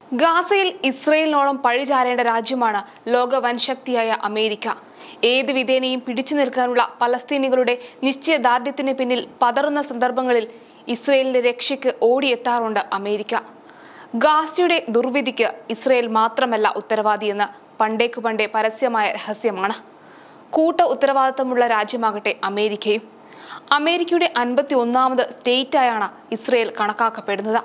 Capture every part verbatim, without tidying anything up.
ഗാസയിൽ ഇസ്രയേലിനോളം പഴിചാരേണ്ട രാജ്യമാണ് ലോക വൻശക്തിയായ അമേരിക്ക. ഏത് വിധേനയും പിടിച്ചു നിൽക്കാനുള്ള പലസ്തീനികളുടെ നിശ്ചയദാർഢ്യത്തിന് പിന്നിൽ പതറുന്ന സന്ദർഭങ്ങളിൽ ഇസ്രയേലിന്റെ രക്ഷയ്ക്ക് ഓടിയെത്താറുണ്ട് അമേരിക്ക. ഗാസയുടെ ദുർവിധിക്ക് ഇസ്രയേൽ മാത്രമല്ല ഉത്തരവാദിയെന്ന് പണ്ടേക്കു പണ്ടേ പരസ്യമായ രഹസ്യമാണ്. കൂട്ട ഉത്തരവാദിത്തമുള്ള രാജ്യമാകട്ടെ അമേരിക്കയും. അമേരിക്കയുടെ അൻപത്തി ഒന്നാമത് സ്റ്റേറ്റായാണ് ഇസ്രയേൽ കണക്കാക്കപ്പെടുന്നത്.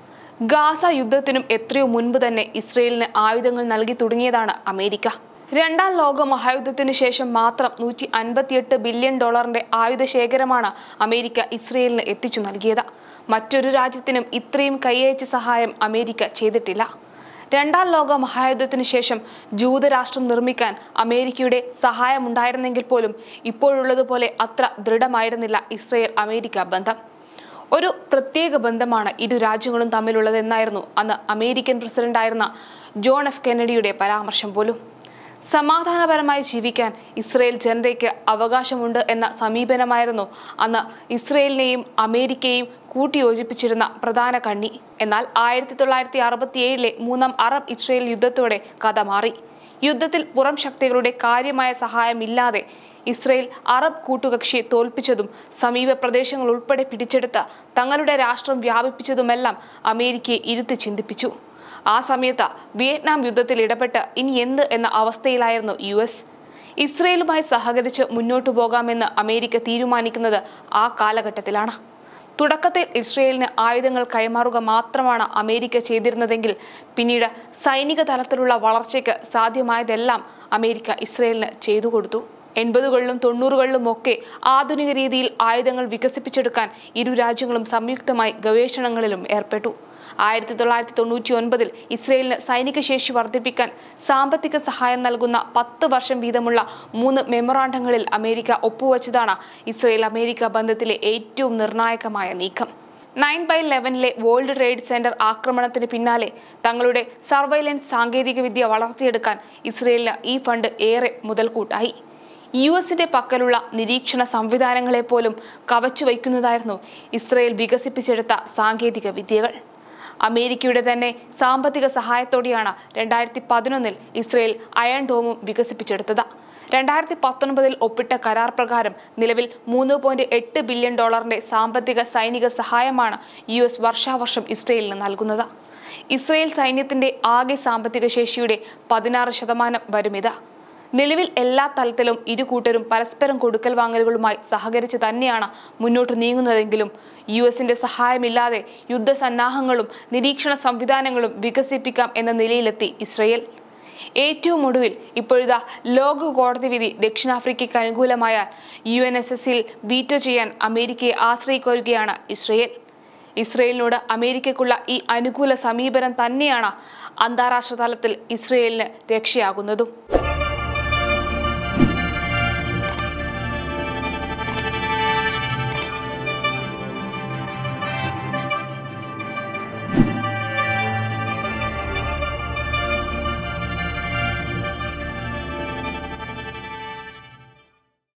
ഗാസ യുദ്ധത്തിനും എത്രയോ മുൻപ് തന്നെ ഇസ്രയേലിന് ആയുധങ്ങൾ നൽകി തുടങ്ങിയതാണ് അമേരിക്ക. രണ്ടാം ലോക മഹായുദ്ധത്തിന് ശേഷം മാത്രം നൂറ്റി അൻപത്തിയെട്ട് ബില്യൺ ഡോളറിന്റെ ആയുധ ശേഖരമാണ് അമേരിക്ക ഇസ്രയേലിന് എത്തിച്ചു നൽകിയത്. മറ്റൊരു രാജ്യത്തിനും ഇത്രയും കൈയയച്ച സഹായം അമേരിക്ക ചെയ്തിട്ടില്ല. രണ്ടാം ലോക മഹായുദ്ധത്തിന് ശേഷം ജൂതരാഷ്ട്രം നിർമ്മിക്കാൻ അമേരിക്കയുടെ സഹായമുണ്ടായിരുന്നെങ്കിൽ പോലും ഇപ്പോഴുള്ളതുപോലെ അത്ര ദൃഢമായിരുന്നില്ല ഇസ്രയേൽ അമേരിക്ക ബന്ധം. ഒരു പ്രത്യേക ബന്ധമാണ് ഇരു രാജ്യങ്ങളും തമ്മിലുള്ളതെന്നായിരുന്നു അന്ന് അമേരിക്കൻ പ്രസിഡന്റായിരുന്ന ജോൺ എഫ് കെന്നഡിയുടെ പരാമർശം പോലും. സമാധാനപരമായി ജീവിക്കാൻ ഇസ്രയേൽ ജനതയ്ക്ക് അവകാശമുണ്ട് എന്ന സമീപനമായിരുന്നു അന്ന് ഇസ്രയേലിനെയും അമേരിക്കയെയും കൂട്ടിയോജിപ്പിച്ചിരുന്ന പ്രധാന കണ്ണി. എന്നാൽ ആയിരത്തി തൊള്ളായിരത്തി അറുപത്തി ഏഴിലെ മൂന്നാം അറബ് ഇസ്രയേൽ യുദ്ധത്തോടെ കഥ മാറി. യുദ്ധത്തിൽ പുറം ശക്തികളുടെ കാര്യമായ സഹായമില്ലാതെ ഇസ്രയേൽ അറബ് കൂട്ടുകക്ഷിയെ തോൽപ്പിച്ചതും സമീപ പ്രദേശങ്ങൾ ഉൾപ്പെടെ പിടിച്ചെടുത്ത് തങ്ങളുടെ രാഷ്ട്രം വ്യാപിപ്പിച്ചതുമെല്ലാം അമേരിക്കയെ ഇരുത്തി ചിന്തിപ്പിച്ചു. ആ സമയത്ത് വിയറ്റ്നാം യുദ്ധത്തിൽ ഇടപെട്ട് ഇനി എന്ത് എന്ന അവസ്ഥയിലായിരുന്നു യു എസ്. ഇസ്രയേലുമായി സഹകരിച്ച് മുന്നോട്ടു പോകാമെന്ന് അമേരിക്ക തീരുമാനിക്കുന്നത് ആ കാലഘട്ടത്തിലാണ്. തുടക്കത്തിൽ ഇസ്രയേലിന് ആയുധങ്ങൾ കൈമാറുക മാത്രമാണ് അമേരിക്ക ചെയ്തിരുന്നതെങ്കിൽ പിന്നീട് സൈനിക തലത്തിലുള്ള വളർച്ചയ്ക്ക് സാധ്യമായതെല്ലാം അമേരിക്ക ഇസ്രയേലിന് ചെയ്തു കൊടുത്തു. എൺപതുകളിലും തൊണ്ണൂറുകളിലും ഒക്കെ ആധുനിക രീതിയിൽ ആയുധങ്ങൾ വികസിപ്പിച്ചെടുക്കാൻ ഇരു രാജ്യങ്ങളും സംയുക്തമായി ഗവേഷണങ്ങളിലും ഏർപ്പെട്ടു. ആയിരത്തി തൊള്ളായിരത്തി തൊണ്ണൂറ്റി ഒൻപതിൽ ഇസ്രയേലിന് സൈനിക ശേഷി വർദ്ധിപ്പിക്കാൻ സാമ്പത്തിക സഹായം നൽകുന്ന പത്ത് വർഷം വീതമുള്ള മൂന്ന് മെമ്മോറാണ്ടങ്ങളിൽ അമേരിക്ക ഒപ്പുവച്ചതാണ് ഇസ്രയേൽ അമേരിക്ക ബന്ധത്തിലെ ഏറ്റവും നിർണായകമായ നീക്കം. നയൻ ബൈ ലെവനിലെ വേൾഡ് ട്രേഡ് സെന്റർ ആക്രമണത്തിന് പിന്നാലെ തങ്ങളുടെ സർവൈലൻസ് സാങ്കേതികവിദ്യ വളർത്തിയെടുക്കാൻ ഇസ്രയേലിന് ഈ ഫണ്ട് ഏറെ മുതൽക്കൂട്ടായി. യു എസിന്റെ പക്കലുള്ള നിരീക്ഷണ സംവിധാനങ്ങളെ പോലും കവച്ചു വയ്ക്കുന്നതായിരുന്നു ഇസ്രയേൽ വികസിപ്പിച്ചെടുത്ത സാങ്കേതിക വിദ്യകൾ. അമേരിക്കയുടെ തന്നെ സാമ്പത്തിക സഹായത്തോടെയാണ് രണ്ടായിരത്തി പതിനൊന്നിൽ ഇസ്രയേൽ അയൺ ഡോമും വികസിപ്പിച്ചെടുത്തത്. രണ്ടായിരത്തി പത്തൊൻപതിൽ ഒപ്പിട്ട കരാർ പ്രകാരം നിലവിൽ മൂന്ന് പോയിന്റ് എട്ട് ബില്യൺ ഡോളറിന്റെ സാമ്പത്തിക സൈനിക സഹായമാണ് യു എസ് വർഷാവർഷം ഇസ്രയേലിന് നൽകുന്നത്. ഇസ്രയേൽ സൈന്യത്തിന്റെ ആകെ സാമ്പത്തിക ശേഷിയുടെ പതിനാറ് ശതമാനം വരുമിത്. നിലവിൽ എല്ലാ തലത്തിലും ഇരു കൂട്ടരും പരസ്പരം കൊടുക്കൽ വാങ്ങലുകളുമായി സഹകരിച്ച് തന്നെയാണ് മുന്നോട്ട് നീങ്ങുന്നതെങ്കിലും യു എസിന്റെ സഹായമില്ലാതെ യുദ്ധസന്നാഹങ്ങളും നിരീക്ഷണ സംവിധാനങ്ങളും വികസിപ്പിക്കാം എന്ന നിലയിലെത്തി ഇസ്രയേൽ. ഏറ്റവും ഒടുവിൽ ഇപ്പോഴിതാ ലോക കോടതി വിധി ദക്ഷിണാഫ്രിക്കയ്ക്ക് അനുകൂലമായാൽ യു എൻ എസ് എസിൽ വീറ്റോ ചെയ്യാൻ അമേരിക്കയെ ആശ്രയിക്കുകയാണ് ഇസ്രയേൽ. ഇസ്രയേലിനോട് അമേരിക്കയ്ക്കുള്ള ഈ അനുകൂല സമീപനം തന്നെയാണ് അന്താരാഷ്ട്ര തലത്തിൽ ഇസ്രയേലിന് രക്ഷയാകുന്നതും.